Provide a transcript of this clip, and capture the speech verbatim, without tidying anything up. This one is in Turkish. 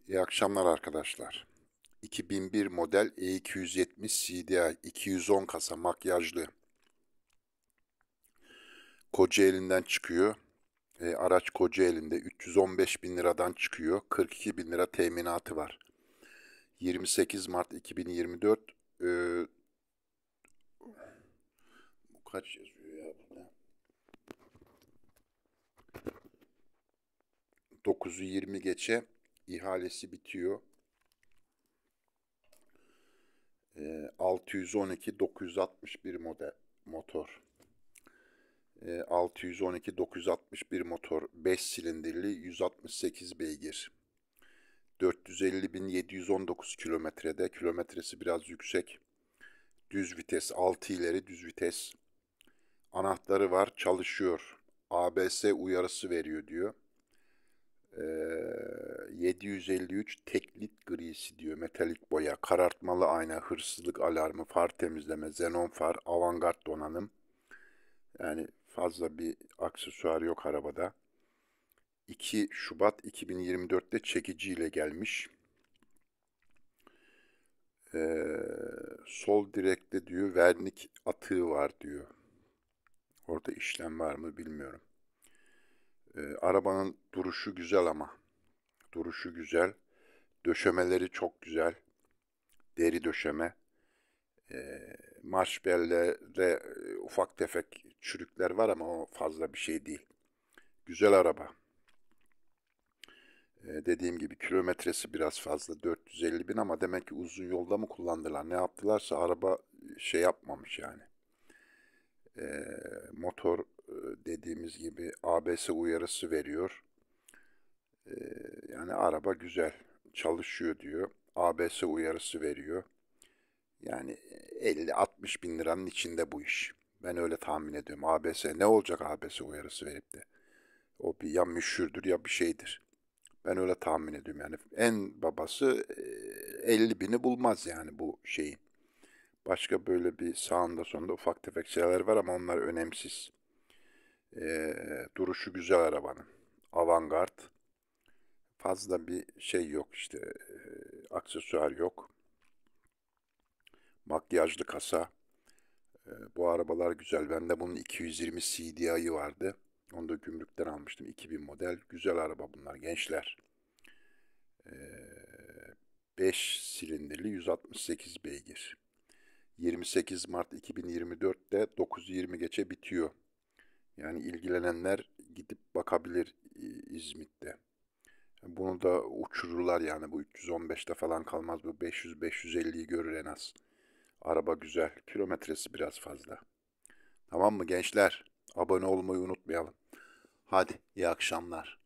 İyi akşamlar arkadaşlar. iki bin bir model E iki yüz yetmiş C D I iki yüz on kasa makyajlı. Kocaeli'nden çıkıyor. E, araç Kocaeli'nde üç yüz on beş bin liradan çıkıyor. kırk iki bin lira teminatı var. yirmi sekiz Mart iki bin yirmi dört. E, bu kaç yazıyor ya burada? dokuzu yirmi geçe ihalesi bitiyor. E, altı yüz on iki dokuz yüz altmış bir model motor. E, altı yüz on iki dokuz yüz altmış bir motor, beş silindirli, yüz altmış sekiz beygir. dört yüz elli bin yedi yüz on dokuz kilometrede, kilometresi biraz yüksek. Düz vites, altı ileri düz vites. Anahtarı var, çalışıyor. A B S uyarısı veriyor diyor. Ee, yedi yüz elli üç teklit grisi diyor, metalik boya, karartmalı ayna, hırsızlık alarmı, far temizleme, xenon far, avantgard donanım. Yani fazla bir aksesuar yok arabada. iki Şubat iki bin yirmi dörtte çekiciyle gelmiş. Ee, sol direkte diyor vernik atığı var diyor. Orada işlem var mı bilmiyorum. Ee, arabanın duruşu güzel ama. Duruşu güzel. Döşemeleri çok güzel. Deri döşeme. Ee, marş bellere e, ufak tefek çürükler var ama o fazla bir şey değil. Güzel araba. Ee, dediğim gibi kilometresi biraz fazla dört yüz elli bin ama demek ki uzun yolda mı kullandılar ne yaptılarsa araba şey yapmamış yani. Ee, motor e, dediğimiz gibi A B S uyarısı veriyor. Ee, yani araba güzel çalışıyor diyor. A B S uyarısı veriyor. Yani elli altmış bin liranın içinde bu iş. Ben öyle tahmin ediyorum. A B S ne olacak A B S uyarısı verip de? O bir ya müşürdür ya bir şeydir. Ben öyle tahmin ediyorum yani. En babası e, elli bini bulmaz yani bu şeyin. Başka böyle bir sağında sonunda ufak tefek şeyler var ama onlar önemsiz. Ee, duruşu güzel arabanın. Avantgard. Fazla bir şey yok işte. E, aksesuar yok. Makyajlı kasa. E, bu arabalar güzel. Bende bunun iki yüz yirmi C D I'ı vardı. Onu da gümrükten almıştım. iki bin model. Güzel araba bunlar gençler. E, beş silindirli yüz altmış sekiz beygir. yirmi sekiz Mart iki bin yirmi dörtte dokuz yirmi geçe bitiyor. Yani ilgilenenler gidip bakabilir e, İzmit'te. Bunu da uçururlar yani bu üç yüz on beşte falan kalmaz bu beş yüz beş yüz elliyi görür en az. Araba güzel. Kilometresi biraz fazla. Tamam mı gençler? Abone olmayı unutmayalım. Hadi iyi akşamlar.